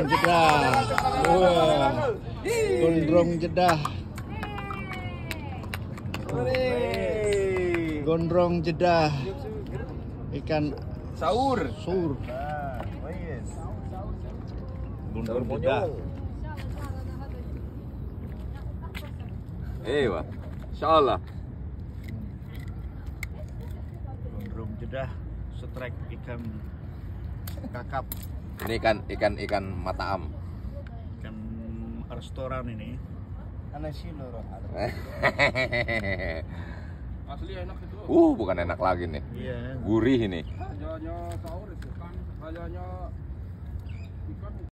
Jeddah. Gondrong Jeddah. Gondrong Jeddah. Ikan Sahur. sur. Gondrong Jeddah. Wah, insyaallah. Gondrong Jeddah. Strike ikan kakap. Ini ikan mataam. Ikan restoran ini. Asli enak itu. Bukan enak lagi nih. Iya. Gurih ini. Rajanya sahur itu kan. Rajanya ikan